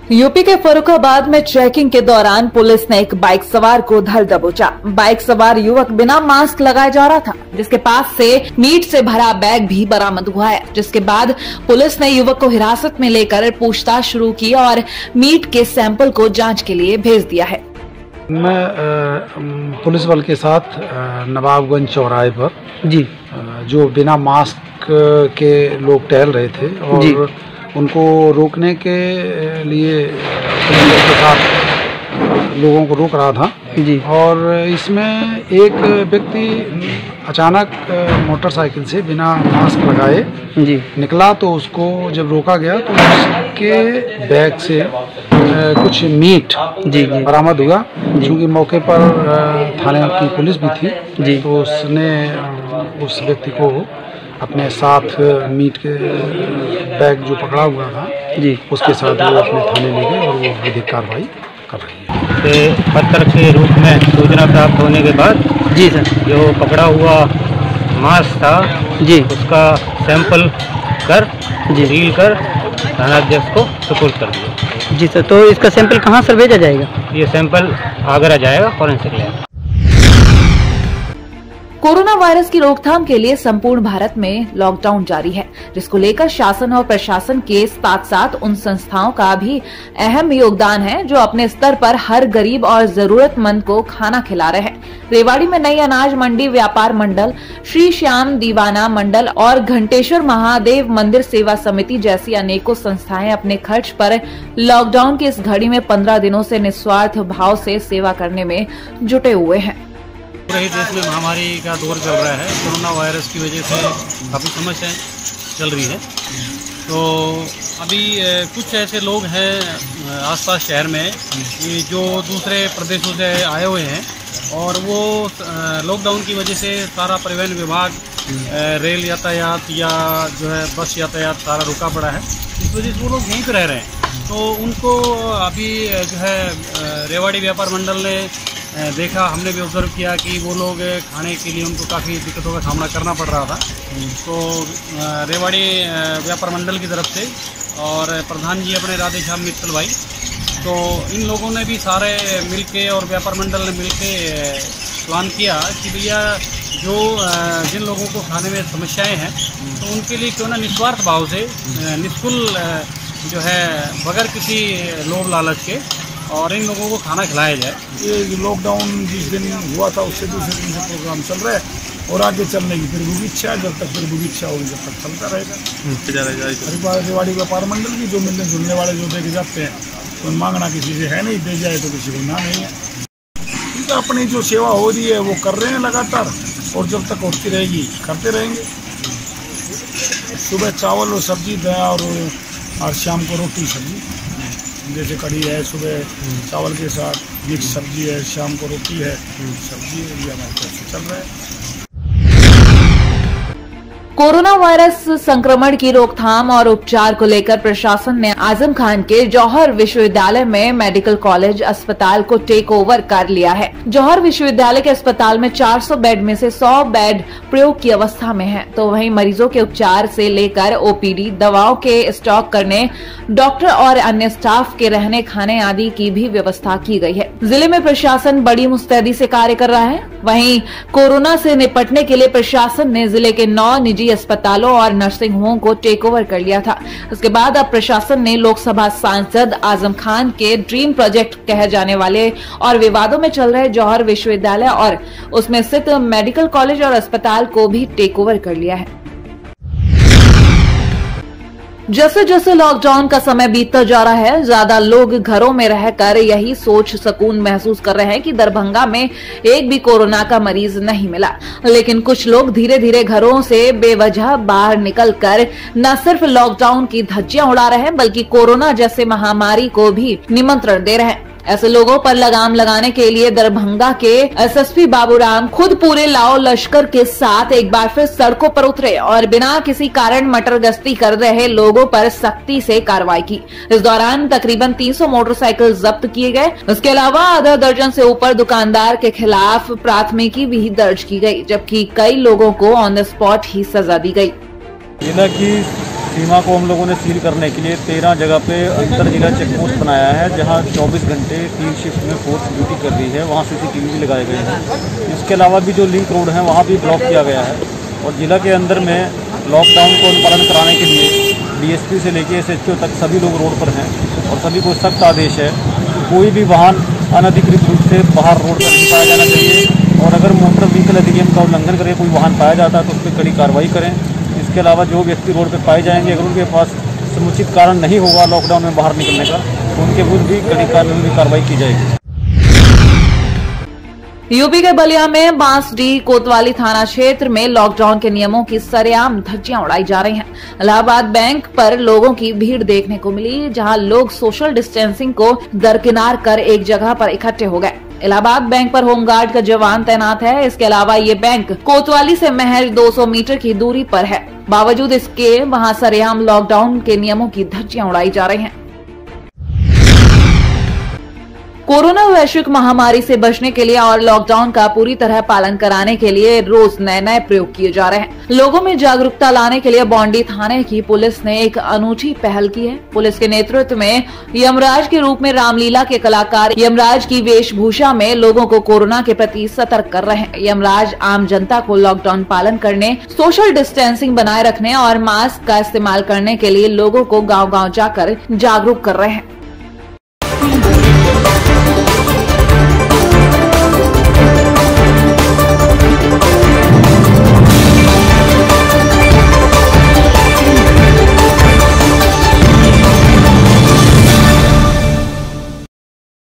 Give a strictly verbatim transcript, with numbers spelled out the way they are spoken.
UP के फर्रुखाबाद में checking के दौरान पुलिस ने एक बाइक सवार को धर दबोचा। बाइक सवार युवक बिना मास्क लगाए जा रहा था, जिसके पास से मीट से भरा बैग भी बरामद हुआ है। जिसके बाद पुलिस ने युवक को हिरासत में लेकर पूछताछ शुरू की और मीट के सैंपल को जांच के लिए भेज दिया है। मैं पुलिस बल के साथ नवाबगंज चौराहे पर जी जो बिना मास्क के लोग टहल रहे थे और उनको रोकने के लिए पुलिस के साथ लोगों को रोक रहा था जी। और इसमें एक व्यक्ति अचानक मोटरसाइकिल से बिना मास्क लगाए जी निकला, तो उसको जब रोका गया तो उसके बैग से कुछ मीट जी बरामद हुआ। क्योंकि मौके पर थाने की पुलिस भी थी जी, तो उसने उस व्यक्ति को अपने साथ मीट के बैग जो पकड़ा हुआ था जी उसके साथ वो अपने थाने ले गए और वो विधिक कार्रवाई कर रही है। पत्र के रूप में सूचना प्राप्त होने के बाद जी सर जो पकड़ा हुआ मांस था जी उसका सैंपल कर जी सील कर थानाध्यक्ष को सुपुर्द कर दिया। जी सर, तो इसका सैंपल कहाँ सर भेजा जाएगा? ये सैंपल आगरा जाएगा फॉरेंसिक लैब। कोरोना वायरस की रोकथाम के लिए संपूर्ण भारत में लॉकडाउन जारी है, जिसको लेकर शासन और प्रशासन के साथ साथ उन संस्थाओं का भी अहम योगदान है जो अपने स्तर पर हर गरीब और जरूरतमंद को खाना खिला रहे हैं। रेवाड़ी में नई अनाज मंडी व्यापार मंडल, श्री श्याम दीवाना मंडल और घंटेश्वर महादेव मंदिर सेवा समिति जैसी अनेकों संस्थाएं अपने खर्च पर लॉकडाउन की इस घड़ी में पंद्रह दिनों से निस्वार्थ भाव से सेवा करने में जुटे हुए हैं। पूरे देश में महामारी का दौर चल रहा है। कोरोना वायरस की वजह से काफ़ी समस्याएं चल रही है। तो अभी कुछ ऐसे लोग हैं आसपास शहर में जो दूसरे प्रदेशों से आए हुए हैं और वो लॉकडाउन की वजह से सारा परिवहन विभाग, रेल यातायात या जो है बस यातायात सारा रुका पड़ा है। इस वजह से वो लोग यहीं पर रह रहे हैं। तो उनको अभी जो है रेवाड़ी व्यापार मंडल ने देखा, हमने भी ऑब्जर्व किया कि वो लोग खाने के लिए उनको काफ़ी दिक्कतों का सामना करना पड़ रहा था। तो रेवाड़ी व्यापार मंडल की तरफ से और प्रधान जी अपने राधे श्याम मित्तल भाई, तो इन लोगों ने भी सारे मिलके और व्यापार मंडल ने मिलके प्लान किया कि भैया जो जिन लोगों को खाने में समस्याएं हैं तो उनके लिए क्यों ना निस्वार्थ भाव से निःशुल्क जो है बगैर किसी लोभ लालच के और इन लोगों को खाना खिलाया जाए। ये लॉकडाउन जिस दिन हुआ था उससे दूसरे दिन से प्रोग्राम चल रहा है और आगे चलने की फिर भी इच्छा है। जब तक फिर भी इच्छा होगी जब तक चलता रहेगा। रेवाड़ी व्यापार मंडल की जो मिलने जुलने वाले जो देखे जाते हैं तो मांगना किसी से है नहीं, दे जाए तो किसी को ना नहीं है। ठीक है, अपनी जो सेवा हो रही है वो कर रहे हैं लगातार और जब तक होती रहेगी करते रहेंगे। सुबह चावल और सब्जी दया और, और शाम को रोटी सब्जी, जैसे कढ़ी है सुबह चावल के साथ, मिक्स सब्जी है, शाम को रोटी है, सब्जी है, ये हमारे तरफ से चल रहा है। कोरोना वायरस संक्रमण की रोकथाम और उपचार को लेकर प्रशासन ने आजम खान के जौहर विश्वविद्यालय में मेडिकल कॉलेज अस्पताल को टेक ओवर कर लिया है। जौहर विश्वविद्यालय के अस्पताल में चार सौ बेड में से सौ बेड प्रयोग की अवस्था में हैं, तो वहीं मरीजों के उपचार से लेकर ओपीडी, दवाओं के स्टॉक करने, डॉक्टर और अन्य स्टाफ के रहने खाने आदि की भी व्यवस्था की गई है। जिले में प्रशासन बड़ी मुस्तैदी से कार्य कर रहा है। वहीं कोरोना से निपटने के लिए प्रशासन ने जिले के नौ निजी अस्पतालों और नर्सिंग होम को टेक ओवर कर लिया था। उसके बाद अब प्रशासन ने लोकसभा सांसद आजम खान के ड्रीम प्रोजेक्ट कहे जाने वाले और विवादों में चल रहे जौहर विश्वविद्यालय और उसमें स्थित मेडिकल कॉलेज और अस्पताल को भी टेक ओवर कर लिया है। जैसे जैसे लॉकडाउन का समय बीतता जा रहा है, ज्यादा लोग घरों में रहकर यही सोच सुकून महसूस कर रहे हैं कि दरभंगा में एक भी कोरोना का मरीज नहीं मिला। लेकिन कुछ लोग धीरे धीरे घरों से बेवजह बाहर निकलकर न सिर्फ लॉकडाउन की धज्जियां उड़ा रहे हैं, बल्कि कोरोना जैसे महामारी को भी निमंत्रण दे रहे हैं। ऐसे लोगों पर लगाम लगाने के लिए दरभंगा के एसएसपी बाबूराम खुद पूरे लाओ लश्कर के साथ एक बार फिर सड़कों पर उतरे और बिना किसी कारण मटर गश्ती कर रहे लोगों पर सख्ती से कार्रवाई की। इस दौरान तकरीबन तीन सौ मोटरसाइकिल जब्त किए गए। उसके अलावा आधा दर्जन से ऊपर दुकानदार के खिलाफ प्राथमिकी भी दर्ज की गई, जबकि कई लोगों को ऑन द स्पॉट ही सजा दी गई। कि सीमा को हम लोगों ने सील करने के लिए तेरह जगह पे अंतर जिला चेक पोस्ट बनाया है, जहां चौबीस घंटे तीन शिफ्ट में फोर्स ड्यूटी कर रही है। वहां सीसीटीवी भी लगाए गए हैं। इसके अलावा भी जो लिंक रोड है वहां भी ब्लॉक किया गया है और जिला के अंदर में लॉकडाउन को अनुपालन कराने के लिए डीएसपी से लेकर एसएचओ तक सभी लोग रोड पर हैं और सभी को सख्त आदेश है कि कोई भी वाहन अनधिकृत रूप से बाहर रोड पर नहीं पाया जाना चाहिए और अगर मोटर व्हीकल अधिनियम का उल्लंघन करे कोई वाहन पाया जाता है तो उस पर कड़ी कार्रवाई करें। इसके अलावा जो व्यक्ति रोड पर पाए जाएंगे अगर उनके पास समुचित कारण नहीं होगा लॉकडाउन में बाहर निकलने का तो उनके विरुद्ध भी कड़ी कानूनी कार्रवाई की जाएगी। यूपी के बलिया में बांसडीह कोतवाली थाना क्षेत्र में लॉकडाउन के नियमों की सरेआम धज्जियां उड़ाई जा रही हैं। इलाहाबाद बैंक पर लोगों की भीड़ देखने को मिली, जहां लोग सोशल डिस्टेंसिंग को दरकिनार कर एक जगह पर इकट्ठे हो गए। इलाहाबाद बैंक पर होमगार्ड का जवान तैनात है। इसके अलावा ये बैंक कोतवाली से महज दो सौ मीटर की दूरी पर है। बावजूद इसके वहां सरेआम लॉकडाउन के नियमों की धज्जियां उड़ाई जा रही हैं। कोरोना वैश्विक महामारी से बचने के लिए और लॉकडाउन का पूरी तरह पालन कराने के लिए रोज नए नए प्रयोग किए जा रहे हैं। लोगों में जागरूकता लाने के लिए बॉन्डी थाने की पुलिस ने एक अनूठी पहल की है। पुलिस के नेतृत्व में यमराज के रूप में रामलीला के कलाकार यमराज की वेशभूषा में लोगों को कोरोना के प्रति सतर्क कर रहे हैं। यमराज आम जनता को लॉकडाउन पालन करने, सोशल डिस्टेंसिंग बनाए रखने और मास्क का इस्तेमाल करने के लिए लोगों को गाँव गाँव जाकर जागरूक कर रहे हैं।